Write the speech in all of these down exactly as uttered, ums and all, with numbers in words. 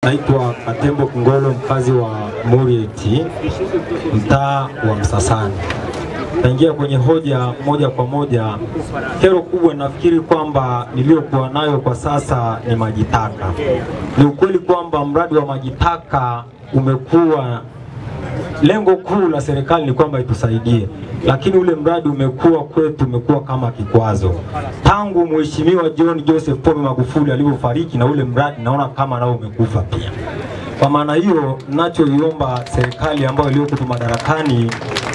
naitwa Katembo Kingolo, mkazi wa Murieti, mtaa wa Msasani. Naingia kwenye hoja moja kwa moja. Kero kubwa nafikiri kwamba niliyokuwa nayo kwa sasa ni maji taka. Ni ukweli kwamba mradi wa maji taka umekuwa, lengo kuu la serikali ni kwamba itusaidie, lakini ule mradi umekuwa kwetu umekuwa kama kikwazo. Tangu Mheshimiwa John Joseph Pombe Magufuli alipofariki, na ule mradi naona kama nao umekufa pia. Kwa maana hiyo, ninachoiomba serikali ambayo iliyokuwa madarakani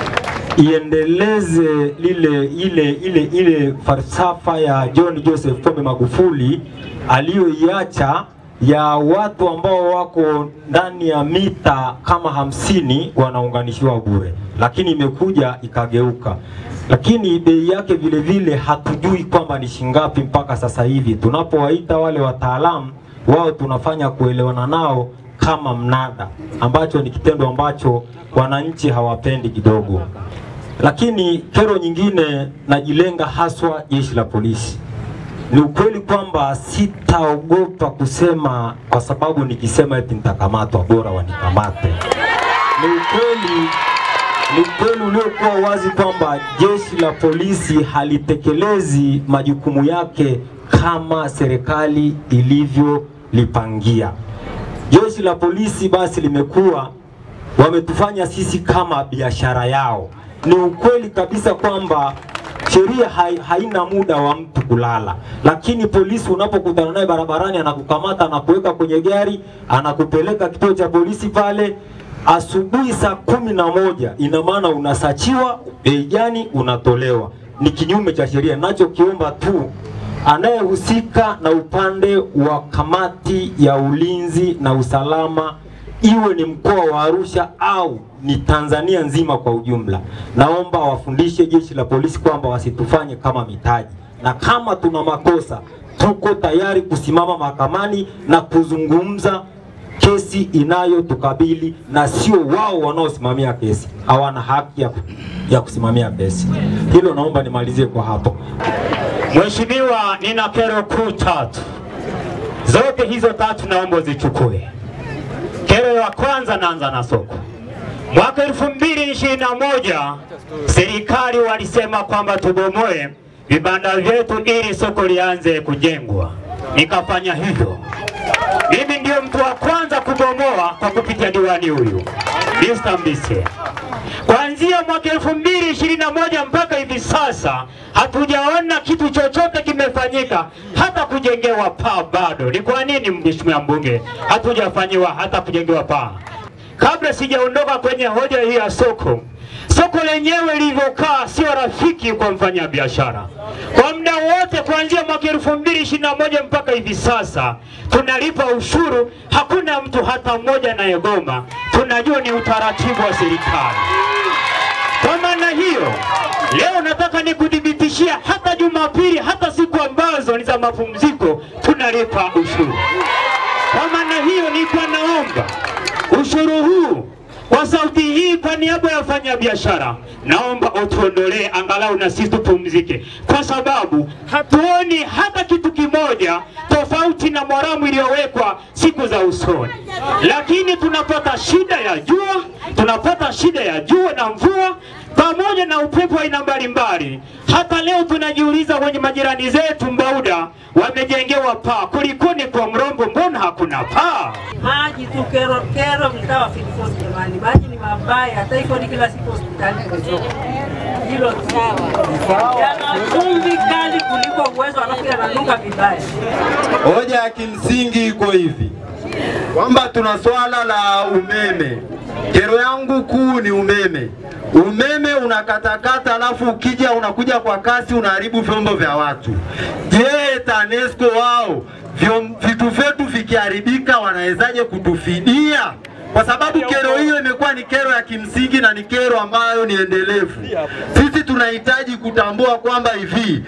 iendeleze lile ile ile ile falsafa ya John Joseph Pombe Magufuli aliyoiacha, ya watu ambao wako ndani ya mita kama hamsini wanaunganishiwa bure, lakini imekuja ikageuka. Lakini bei yake vile vile hatujui kwamba ni shingapi mpaka sasa hivi. Tunapowaita wale wataalamu, wao tunafanya kuelewana nao kama mnada, ambacho ni kitendo ambacho wananchi hawapendi kidogo. Lakini kero nyingine najilenga haswa jeshi la polisi. Ni ukweli kwamba sitaogopa kusema, kwa sababu nikisema eti nitakamatwa bora wanikamate. Ni ukweli, ni ukweli uliokuwa wazi kwamba jeshi la polisi halitekelezi majukumu yake kama serikali ilivyolipangia. Jeshi la polisi basi limekuwa, wametufanya sisi kama biashara yao. Ni ukweli kabisa kwamba sheria haina muda wa mtu kulala, lakini polisi unapokutana naye barabarani anakukamata, anakuweka kwenye gari, anakupeleka kituo cha polisi pale asubuhi saa kumi na moja, ina maana unasachiwa, bei gani unatolewa. Ni kinyume cha sheria. Ninachokiomba tu, anayehusika na upande wa kamati ya ulinzi na usalama, iwe ni mkoa wa Arusha au ni Tanzania nzima kwa ujumla, naomba wafundishe jeshi la polisi kwamba wasitufanye kama mitaji, na kama tuna makosa tuko tayari kusimama mahakamani na kuzungumza kesi inayotukabili, na sio wao wanaosimamia kesi. Hawana haki ya, ya kusimamia kesi. Hilo naomba nimalizie kwa hapo. Mheshimiwa, nina kero kuu tatu. Zote hizo tatu naomba zichukue. Kero ya kwanza, naanza na soko. Mwaka elfu mbili ishirini na moja serikali walisema kwamba tubomoe vibanda vyetu ili soko lianze kujengwa. Nikafanya hivyo. Mimi ndio mtu wa kwanza kubomoa kwa kupitia diwani huyu, Mister Mbise. Kuanzia mwaka elfu mbili ishirini na moja mpaka hivi sasa hatujaona kitu chochote kimefanyika, hata kujengewa paa bado. Ni kwa nini mheshimiwa mbunge hatujafanyiwa hata kujengewa paa? Kabla sijaondoka kwenye hoja hii ya soko, soko lenyewe lilivyokaa sio rafiki kwa mfanya biashara. Kwa muda wote kuanzia mwaka elfu mbili ishirini na moja mpaka hivi sasa tunalipa ushuru, hakuna mtu hata mmoja anayegoma. Tunajua ni utaratibu wa serikali. Kwa maana hiyo, leo nataka nikudhibitishia, hata Jumapili, hata siku ambazo ni za mapumziko tunalipa ushuru. Kwa maana hiyo, nilikuwa naomba ushuru huu kwa sauti hii, kwa niaba ya wafanya biashara, naomba utuondolee angalau na sisi tupumzike, kwa sababu hatuoni hata kitu kimoja tofauti na moramu iliyowekwa siku za usoni. Lakini tunapata shida ya jua, tunapata shida ya jua na mvua pamoja na upepo wa aina mbalimbali. Hata leo tunajiuliza kwenye majirani zetu Mbauda wamejengewa paa, kulikoni kwa Mrombo mbona hakuna paa? Maji tu kero kero mtawa fitfosi jamani. Maji ni mabaya, hata iko ni kila siku hospitali kuzoka. Hilo sawa. Yana chumvi kali kuliko uwezo, alafu yananuka vibaya. Hoja ya kimsingi iko hivi, kwamba tuna swala la umeme. Kero yangu kuu ni umeme. Umeme unakatakata, alafu ukija unakuja kwa kasi, unaharibu vyombo vya watu. Je, TANESCO wao vitu vyetu vikiharibika wanawezaje kutufidia? Kwa sababu kero hiyo imekuwa ni kero ya kimsingi na ni kero ambayo ni endelevu. Sisi tunahitaji kutambua kwamba hivi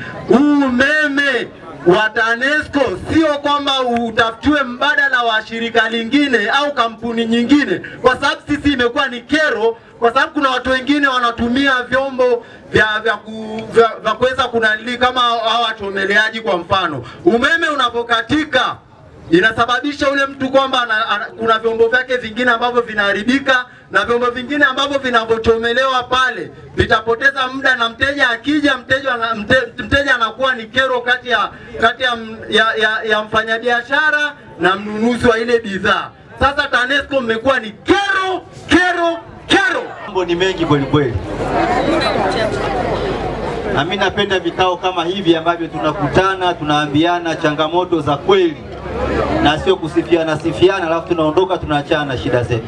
umeme wa TANESCO sio kwamba utafutiwe mbadala wa shirika lingine au kampuni nyingine, kwa sababu sisi imekuwa ni kero, kwa sababu kuna watu wengine wanatumia vyombo vya vya, ku, vya, vya kuweza kunalili kama hao wachomeleaji. Kwa mfano, umeme unapokatika inasababisha ule mtu kwamba ana, ana, kuna vyombo vyake vingine ambavyo vinaharibika na vyombo vingine ambavyo vinavyochomelewa pale vitapoteza muda, na mteja akija, mteja mte, mteja anakuwa ni kero kati ya kati ya, ya, ya, ya mfanyabiashara na mnunuzi wa ile bidhaa. Sasa TANESCO mmekuwa ni kero kero kero. Mambo ni mengi kweli kweli. Na mimi napenda vikao kama hivi ambavyo tunakutana, tunaambiana changamoto za kweli na sio kusifiana sifiana alafu tunaondoka tunaachana shida zetu.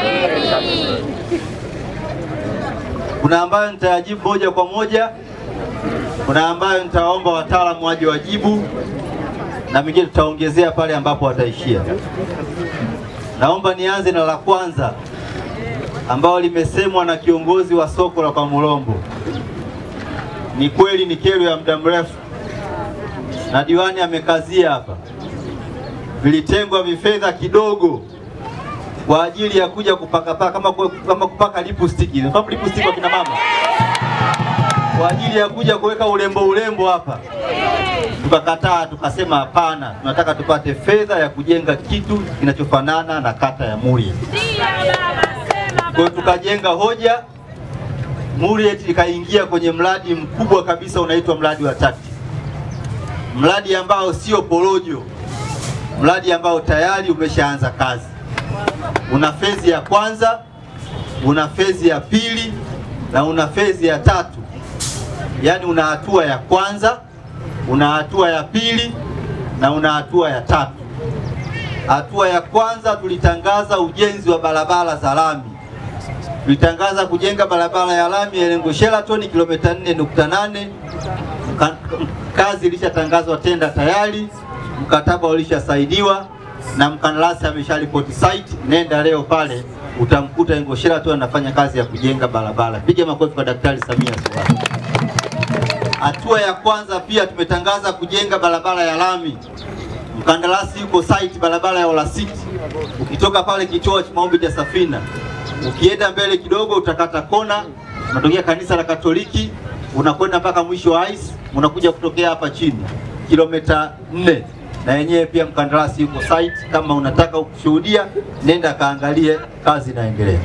Kuna ambayo nitajibu moja kwa moja, kuna ambayo nitaomba wataalamu waje wajibu, na mingine tutaongezea pale ambapo wataishia. Naomba nianze na la kwanza ambao limesemwa na kiongozi wa soko la kwa Mulombo. Ni kweli ni kero ya muda mrefu, na diwani amekazia hapa. Vilitengwa vifedha kidogo kwa ajili ya kuja kupaka paka kama kama kupaka lipstick. Kama lipstick kwa kina mama. Kwa ajili ya kuja kuweka urembo urembo hapa. Tukakataa, tukasema hapana. Tunataka tupate fedha ya kujenga kitu kinachofanana na kata ya Muriet. Kwa tukajenga hoja, Muriet ikaingia kwenye mradi mkubwa kabisa unaitwa mradi wa TACTIC. Mradi ambao sio porojo. Mradi ambao tayari umeshaanza kazi. Una fezi ya kwanza, una fezi ya pili na una fezi ya tatu. Yaani una hatua ya kwanza, una hatua ya pili na una hatua ya tatu. Hatua ya kwanza tulitangaza ujenzi wa barabara za lami. Tulitangaza kujenga barabara ya lami ya Lengo Sheraton kilomita nne nukta nane. Kazi ilishatangazwa, tenda tayari, mkataba ulishasaidiwa na mkandarasi amesharipoti site. Nenda leo pale utamkuta Lengo Sheraton anafanya kazi ya kujenga barabara. Piga makofi kwa Daktari Samia Suluhu. Hatua ya kwanza pia tumetangaza kujenga barabara ya lami. Mkandarasi yuko site, barabara ya Ola City. Ukitoka pale kituo cha maombi cha Safina, ukienda mbele kidogo utakata kona, unatokea kanisa la Katoliki, unakwenda mpaka mwisho wa ice, unakuja kutokea hapa chini kilomita nne. Na yenyewe pia mkandarasi yuko site. Kama unataka kushuhudia, nenda kaangalie, kazi inaendelea.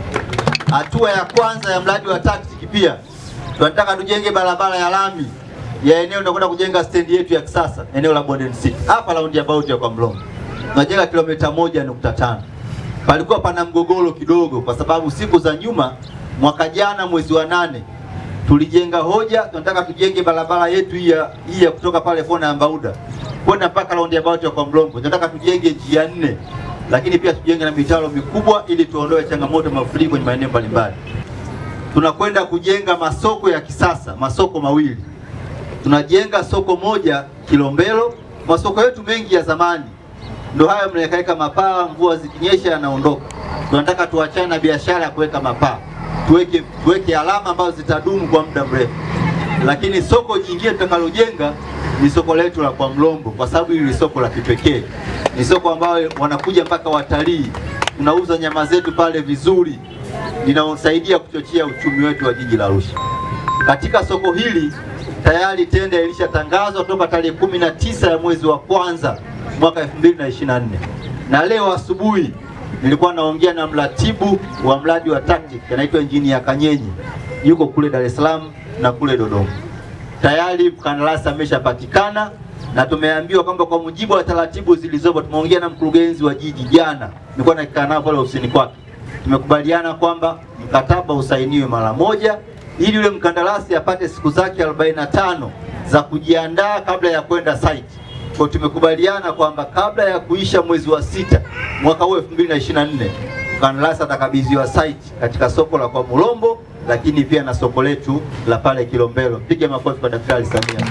Hatua ya kwanza ya mradi wa TACTIC pia tunataka tujenge barabara ya lami ya eneo tunakwenda kujenga stendi yetu ya kisasa eneo la Bondeni City hapa roundabout ya kwa Mlongo. Tunajenga kilomita moja nukta tano. Palikuwa pana mgogoro kidogo kwa sababu siku za nyuma, mwaka jana mwezi wa nane tulijenga hoja, tunataka tujenge barabara yetu hii ya hii ya kutoka pale kona ya Mbauda kwenda mpaka roundabout ya kwa Mlongo. Tunataka tujenge njia nne, lakini pia tujenge na mitaro mikubwa ili tuondoe changamoto mafuriko kwenye maeneo mbalimbali. Tunakwenda kujenga masoko ya kisasa, masoko mawili. Tunajenga soko moja Kilombero. Masoko yetu mengi ya zamani ndio haya mnaweka mapaa, mvua zikinyesha yanaondoka. Tunataka tuachane na biashara ya kuweka mapaa. Tuweke tuweke alama ambazo zitadumu kwa muda mrefu. Lakini soko jingine tutakalojenga ni soko letu la kwa Mlombo, kwa sababu hili soko la kipekee. Ni soko ambalo wanakuja mpaka watalii. Tunauza nyama zetu pale vizuri. Linaosaidia kuchochea uchumi wetu wa jiji la Arusha. Katika soko hili tayari tenda ilishatangazwa toka tarehe kumi na tisa ya mwezi wa kwanza mwaka elfu mbili na ishirini na nne. Na leo asubuhi nilikuwa naongea na mratibu wa mradi wa TACTIC, anaitwa Engineer Kanyenyi. Yuko kule Dar es Salaam na kule Dodoma. Tayari mkandarasi ameshapatikana na tumeambiwa kwamba kwa mujibu wa taratibu zilizopo, tumeongea na mkurugenzi wa jiji jana. Nilikuwa nakaa nao pale ofisini kwake. Tumekubaliana kwamba mkataba usainiwe mara moja ili yule mkandarasi apate siku zake arobaini na tano za kujiandaa kabla ya kwenda site. Kwa tumekubaliana kwamba kabla ya kuisha mwezi wa sita mwaka huu elfu mbili na ishirini na nne mkandarasi atakabidhiwa site katika soko la kwa Mulombo, lakini pia na soko letu la pale Kilombero. Piga makofi kwa Daktari Samia.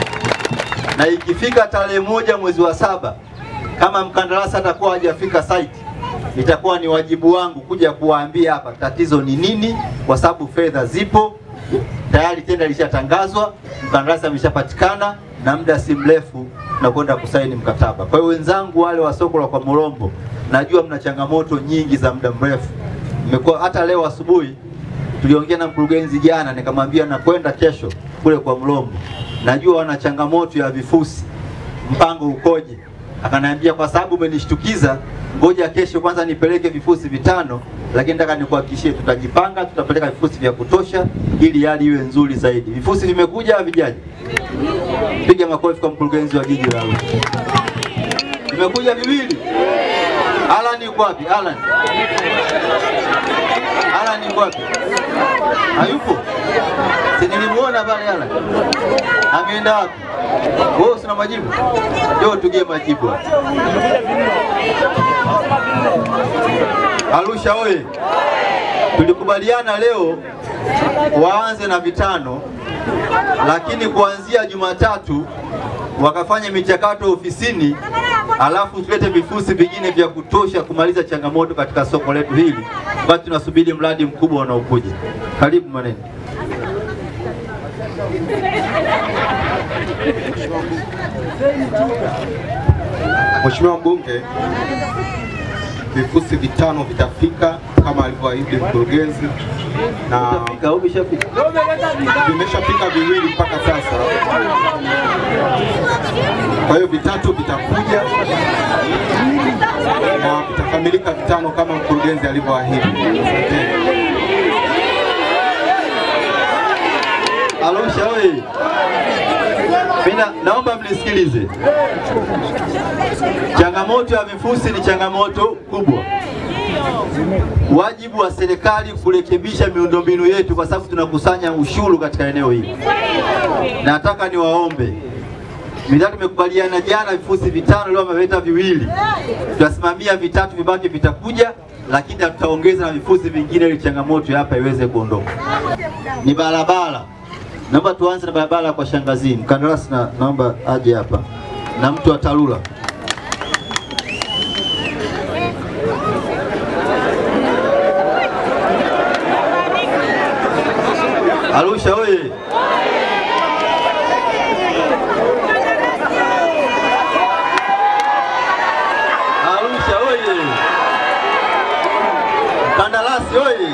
Na ikifika tarehe moja mwezi wa saba kama mkandarasi atakuwa hajafika site, itakuwa ni wajibu wangu kuja kuwaambia hapa tatizo ni nini, kwa sababu fedha zipo tayari, tenda ilishatangazwa, mkandarasi ameshapatikana na muda si mrefu na kwenda kusaini mkataba. Kwa hiyo wenzangu wale wa soko la kwa Mulombo, najua mna changamoto nyingi za muda mrefu. Nimekuwa hata leo asubuhi tuliongea na mkurugenzi jana, nikamwambia na kwenda kesho kule kwa Mulombo. Najua wana changamoto ya vifusi. Mpango ukoje? Akaniambia kwa sababu umenishtukiza, ngoja kesho kwanza nipeleke vifusi vitano, lakini nataka nikuhakikishie tutajipanga, tutapeleka vifusi vya kutosha ili hali iwe nzuri zaidi. Vifusi vimekuja vijaji. Piga makofi kwa mkurugenzi wa jiji la Arusha. Vimekuja viwili. Alan yuko wapi? Alan. Alan yuko wapi? Hayupo. Si nilimuona pale Alan. Ameenda wapi? Wewe usina majibu? Ndio tugie majibu. Arusha oye. Tulikubaliana leo waanze na vitano, lakini kuanzia Jumatatu wakafanya michakato ofisini, alafu tulete vifusi vingine vya kutosha kumaliza changamoto katika soko letu hili. Basi tunasubiri mradi mkubwa unaokuja. Karibu maneno. Mheshimiwa Mbunge, vifusi vitano vitafika kama alivyoahidi mkurugenzi, na vimeshafika viwili mpaka sasa. Kwa hiyo vitatu vitakuja na vitakamilika vitano kama mkurugenzi alivyoahidi. Arusha oye. Mina, naomba mnisikilize. Changamoto ya vifusi ni changamoto kubwa. Wajibu wa serikali kurekebisha miundombinu yetu kwa sababu tunakusanya ushuru katika eneo hili. Nataka niwaombe. Midhali tumekubaliana jana vifusi vitano, leo wameleta viwili. Tutasimamia vitatu, vibaki vitakuja, lakini tutaongeza na vifusi vingine ili changamoto hapa iweze kuondoka. Ni barabara. Naomba tuanze na barabara kwa Shangazi. Mkandarasi na naomba aje hapa. Na mtu wa TARURA. Arusha oye. Arusha oye. Mkandarasi oye.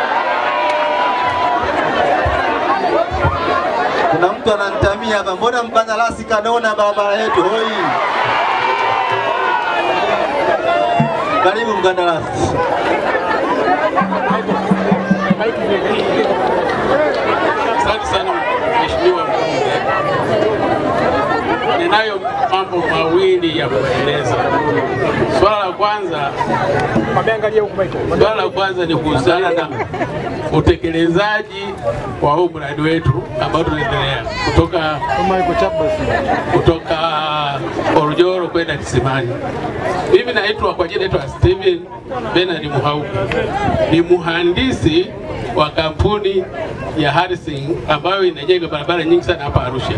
Kuna mtu ananitamia hapa, mbona mkandarasi kanona barabara yetu hoi? Karibu mkandarasi. Asante sana Mheshimiwa Mbunge. Ninayo mambo mawili ya kueleza. Swala la kwanza, swala la kwanza ni kuhusiana na utekelezaji wa huu mradi wetu ambao tunaendelea kutoka kutoka Orojoro kwenda Kisimani. Mimi naitwa kwa jina naitwa Steven Bernard Muhauki. Ni muhandisi wa kampuni ya Harrison ambayo inajenga barabara nyingi sana hapa Arusha.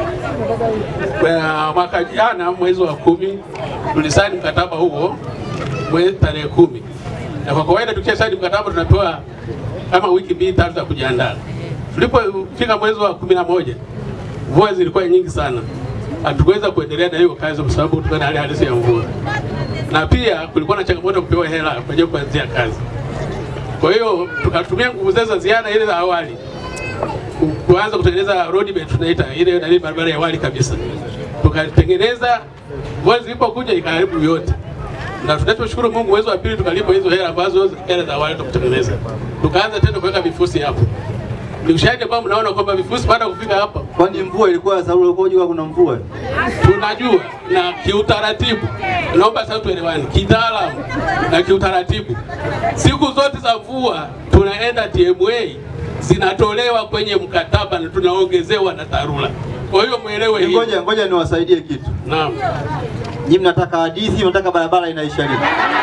Kwa mwaka jana mwezi wa kumi tulisaini mkataba huo mwezi tarehe kumi. Na kwa kawaida tukishasaini mkataba tunapewa kama wiki mbili tatu za kujiandaa. Tulipofika mwezi wa kumi na moja, mvua zilikuwa nyingi sana. Hatukuweza kuendelea na hiyo kazi kwa sababu tulikuwa na hali halisi ya mvua. Na pia kulikuwa na changamoto kupewa hela kwa ajili ya kuanzia kazi. Kwa hiyo tukatumia nguvu zetu za ziada ile za awali kuanza kutengeneza road bed tunaita ile ile barabara ya awali kabisa. Tukatengeneza, mvua zilipokuja ikaharibu yote. Na tunachoshukuru Mungu mwezi wa pili tukalipa hizo hela ambazo hela za awali tukutengeneza. Tukaanza tena kuweka vifusi hapo. Ni ushahidi kwamba mnaona kwamba vifusi baada ya kufika hapa. Kwani mvua ilikuwa dharura kwa jua kuna mvua? Tunajua na kiutaratibu. Naomba sasa tuelewane kitaalamu na kiutaratibu. Siku zote za mvua tunaenda T M A zinatolewa kwenye mkataba na tunaongezewa na TARURA. Kwa hiyo muelewe hii. Ngoja ngoja niwasaidie kitu. Naam. Nyinyi mnataka hadithi, mnataka barabara inaisha lini?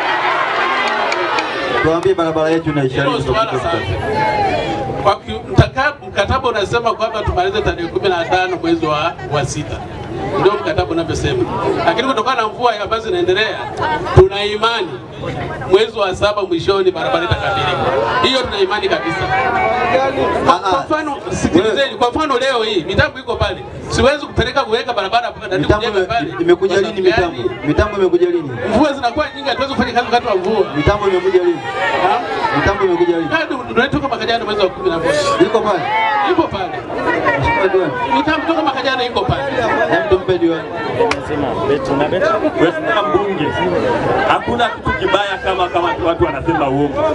Tuambie barabara yetu inaisha lini. Kwa mkataba unasema kwamba tumalize tarehe kumi na tano mwezi wa, wa sita. Ndio mkataba unavyosema. Lakini kutokana na mvua ambazo zinaendelea, tuna imani mwezi wa saba mwishoni barabara itakamilika. Hiyo tuna imani kabisa. Kwa mfano, sikilizeni, kwa mfano leo hii mitambo iko pale. Siwezi kupeleka kuweka barabara mpaka ndani kujenga pale. Imekuja lini mitambo? Mitambo imekuja lini? Mvua zinakuwa nyingi, hatuwezi kufanya kazi wakati wa mvua. Mitambo imekuja lini? Mitambo imekuja lini? Tunatoka mwaka jana mwezi wa kumi na moja. Iko pale. Iko pale. Mheshimiwa Diwani. Mitambo toka mwaka jana iko pale. Hebu tumpe Diwani. Mheshimiwa Mbunge, hakuna kitu kibaya kama kama watu wanasema uongo.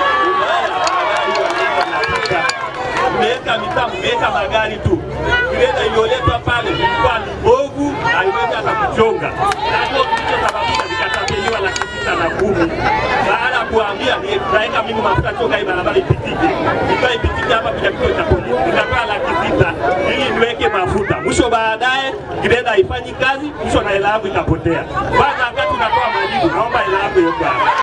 Mmeweka mitambo, mmeweka magari tu. Greda iliyoletwa pale ilikuwa ni bovu, haiwezi hata kuchonga. Na hiyo kilichosababisha vikatapeliwa laki sita na kumi. Baada ya kuambia nitaweka mimi mafuta chonga hii barabara ipitike. Nikawa ipitike hapa kuja kituo cha polisi. Nikatoa laki sita ili niweke mafuta. Mwisho baadaye greda haifanyi kazi, mwisho na hela yangu ikapotea. Kwanza wakati natoa majibu, naomba hela yangu iwe.